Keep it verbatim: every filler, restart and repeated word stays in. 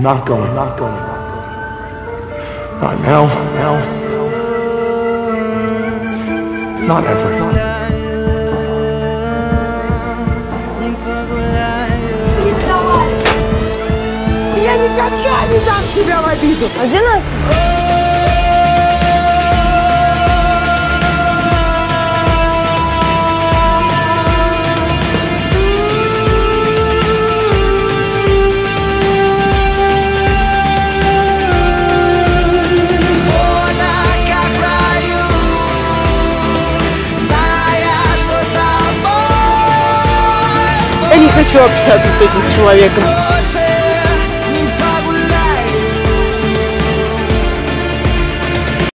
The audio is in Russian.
I'm not going, not going. Not now, now. Not ever. Not ever. Я никогда не дам себя в обиду! А где Настя? Я не хочу общаться с этим человеком.